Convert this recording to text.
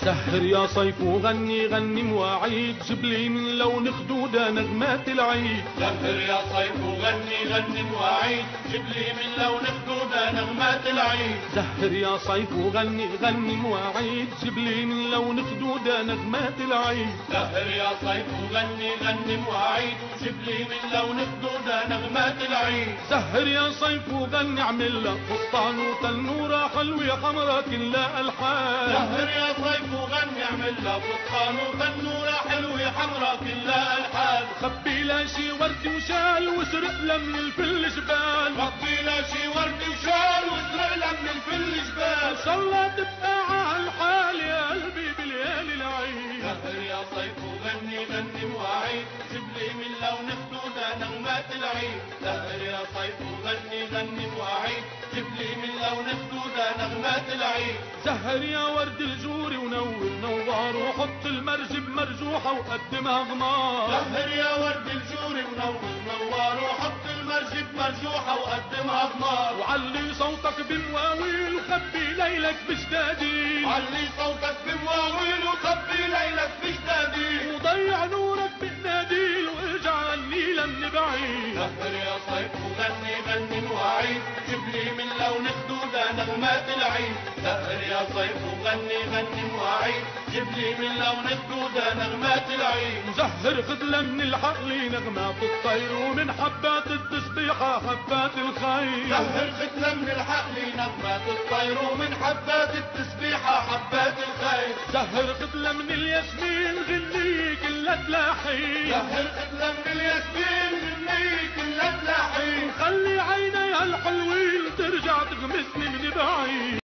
سهر يا صيف وغني غني مواعيد، جبلي من لون خدودة نغمات العيد. سهر يا صيف وغني غني مواعيد، جبلي من لون خدودة نغمات العيد. سهر يا صيف وغني غني مواعيد، جبلي من لون خدودة نغمات العيد. سهر يا صيف وغني غني مواعيد، جبلي من لون خدودة نغمات العيد. سهر يا صيف وغني عملها فستان وتنورة حلوة حمرا كلها ألحان. سهر يا صيف وغني عملها فستان وتنورة حلوة حمرا كلها ألحان. خبي لا شي ورد وشال وسرق لها من الفل جبال. خبي لا شي ورد وشال وسرق لها من الفل جبال. إن شاء الله تبقى عالحال يا قلبي بليالي العيد. سهر يا صيف وغني غني مواعيد، جبلي من لون خدودة نغمات العيد. سهر يا صيف وغني غني مواعيد، جبلي من لون خدودة نغمات العيد. سهر يا ورد الجوري ونور نوار، وحط المرج بمرجوحة وقدمها غمار. سهر يا ورد الجوري ونور نوار، وحط المرج بمرجوحة وقدمها غمار. وعلي صوتك بمواويل وخبي ليلك بجدادي. علي صوتك بمواويل وخبي ليلك بجدادي. وضيع نورك بقناديل واجعلني لمن بعيد. سهر يا صيف وغني غني مواعيد، جبلي من لون خدودة نغمات العيد. سهر يا صيف وغني غني مواعيد، جبلي من لون خدودة نغمات العيد. مزهر خدلة من الحقل نغمات الطير، ومن حبات التسبيحة حبات الخير. سهر خدلة من الحقل نغمات الطير، ومن حبات التسبيحة حبات الخير. سهر خدلة من الياسمين غني كلها تلاحين. سهر خدلة من الياسمين غني كلها تلاحين. خلي عيني هالحلوين ترجع تغمسني من بعيد.